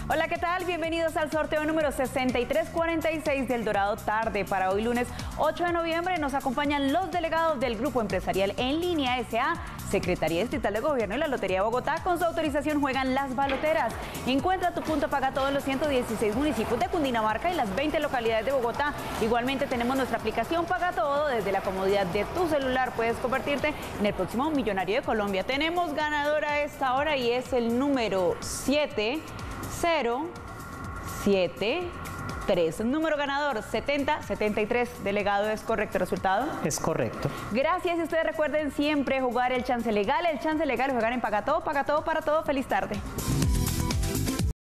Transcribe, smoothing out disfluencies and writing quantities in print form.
Hola, ¿qué tal? Bienvenidos al sorteo número 6346 del Dorado Tarde. Para hoy lunes 8 de noviembre nos acompañan los delegados del Grupo Empresarial En Línea S.A., Secretaría Distrital de Gobierno y la Lotería de Bogotá. Con su autorización juegan las baloteras. Encuentra tu punto Paga Todo en los 116 municipios de Cundinamarca y las 20 localidades de Bogotá. Igualmente tenemos nuestra aplicación Paga Todo. Desde la comodidad de tu celular puedes convertirte en el próximo millonario de Colombia. Tenemos ganadora a esta hora y es el número 7073. Número ganador 7073. Delegado, ¿es correcto el resultado? Es correcto. Gracias, y ustedes recuerden siempre jugar el chance legal. El chance legal es jugar en Paga Todo para todo. Feliz tarde.